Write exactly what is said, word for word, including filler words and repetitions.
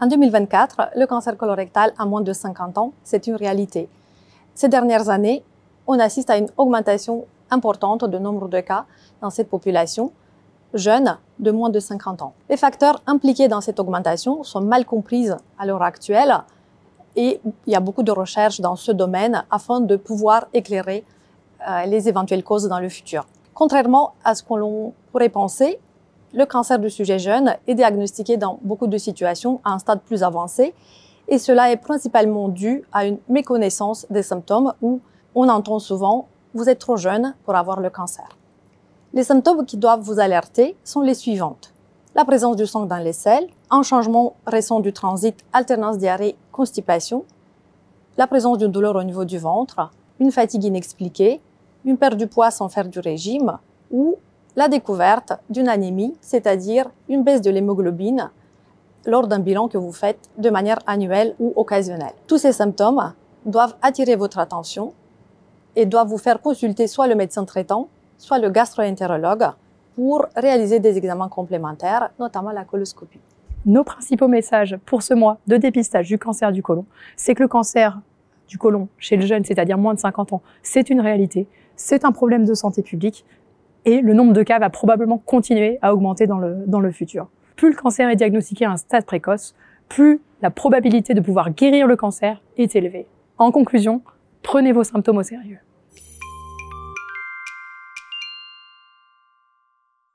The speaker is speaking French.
En deux mille vingt-quatre, le cancer colorectal à moins de cinquante ans, c'est une réalité. Ces dernières années, on assiste à une augmentation importante du nombre de cas dans cette population jeune de moins de cinquante ans. Les facteurs impliqués dans cette augmentation sont mal compris à l'heure actuelle et il y a beaucoup de recherches dans ce domaine afin de pouvoir éclairer euh, les éventuelles causes dans le futur. Contrairement à ce que l'on pourrait penser, le cancer du sujet jeune est diagnostiqué dans beaucoup de situations à un stade plus avancé et cela est principalement dû à une méconnaissance des symptômes où on entend souvent « vous êtes trop jeune pour avoir le cancer ». Les symptômes qui doivent vous alerter sont les suivantes. La présence du sang dans les selles, un changement récent du transit, alternance diarrhée, constipation, la présence d'une douleur au niveau du ventre, une fatigue inexpliquée, une perte du poids sans faire du régime ou la découverte d'une anémie, c'est-à-dire une baisse de l'hémoglobine lors d'un bilan que vous faites de manière annuelle ou occasionnelle. Tous ces symptômes doivent attirer votre attention et doivent vous faire consulter soit le médecin traitant, soit le gastro-entérologue pour réaliser des examens complémentaires, notamment la coloscopie. Nos principaux messages pour ce mois de dépistage du cancer du côlon, c'est que le cancer du côlon chez le jeune, c'est-à-dire moins de cinquante ans, c'est une réalité, c'est un problème de santé publique et le nombre de cas va probablement continuer à augmenter dans le, dans le futur. Plus le cancer est diagnostiqué à un stade précoce, plus la probabilité de pouvoir guérir le cancer est élevée. En conclusion, prenez vos symptômes au sérieux.